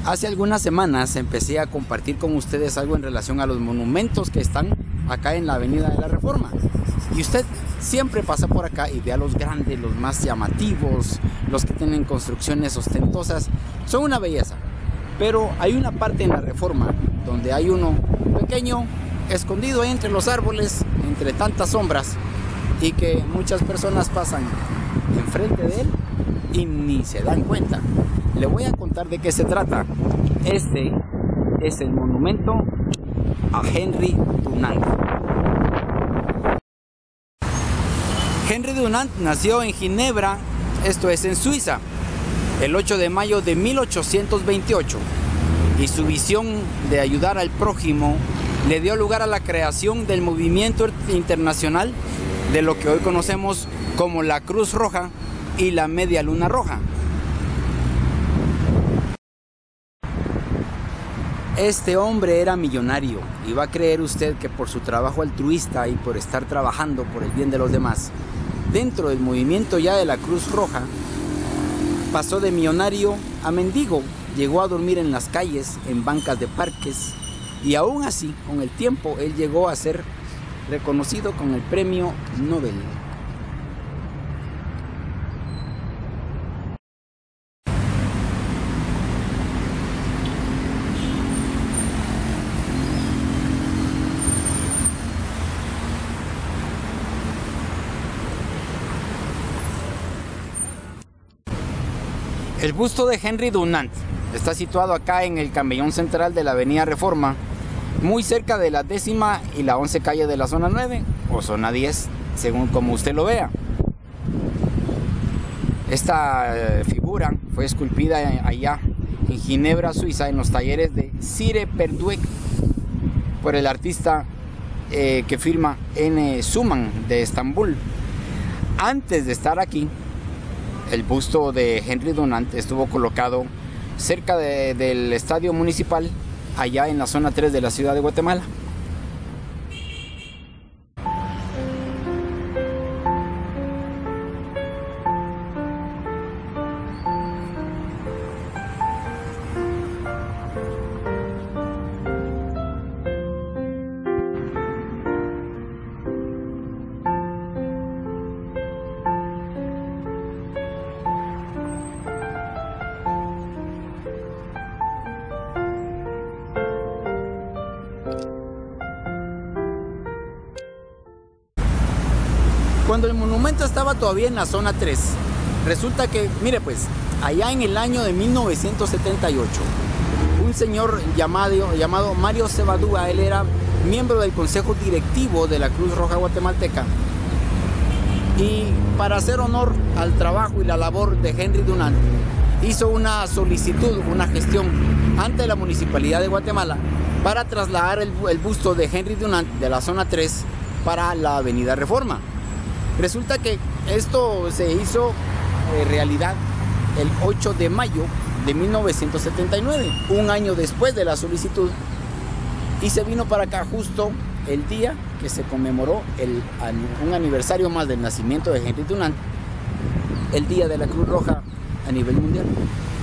Hace algunas semanas empecé a compartir con ustedes algo en relación a los monumentos que están acá en la Avenida de la Reforma. Y usted siempre pasa por acá y ve a los grandes, los más llamativos, los que tienen construcciones ostentosas. Son una belleza. Pero hay una parte en la Reforma donde hay uno pequeño, escondido entre los árboles, entre tantas sombras, y que muchas personas pasan enfrente de él y ni se dan cuenta. Le voy a contar de qué se trata. Este es el monumento a Henry Dunant. Henry Dunant nació en Ginebra, esto es en Suiza, el 8 de mayo de 1828, y su visión de ayudar al prójimo le dio lugar a la creación del movimiento internacional de lo que hoy conocemos como la Cruz Roja y la Media Luna Roja. Este hombre era millonario, y va a creer usted que por su trabajo altruista y por estar trabajando por el bien de los demás, dentro del movimiento ya de la Cruz Roja, pasó de millonario a mendigo, llegó a dormir en las calles, en bancas de parques, y aún así, con el tiempo, él llegó a ser reconocido con el premio Nobel. El busto de Henry Dunant está situado acá en el camellón central de la Avenida Reforma, muy cerca de la 10ª y la 11 calle de la zona 9 o zona 10, según como usted lo vea. Esta figura fue esculpida allá en Ginebra, Suiza, en los talleres de Cire Perduec, por el artista que firma N. Suman de Estambul. Antes de estar aquí, el busto de Henry Dunant estuvo colocado cerca del estadio municipal, allá en la zona 3 de la ciudad de Guatemala. Cuando el monumento estaba todavía en la zona 3, resulta que, mire pues, allá en el año de 1978, un señor llamado Mario Cebadúa, él era miembro del consejo directivo de la Cruz Roja Guatemalteca, y para hacer honor al trabajo y la labor de Henry Dunant, hizo una solicitud, una gestión ante la Municipalidad de Guatemala para trasladar el busto de Henry Dunant de la zona 3 para la Avenida Reforma. Resulta que esto se hizo realidad el 8 de mayo de 1979, un año después de la solicitud, y se vino para acá justo el día que se conmemoró un aniversario más del nacimiento de Henry Dunant, el Día de la Cruz Roja a nivel mundial.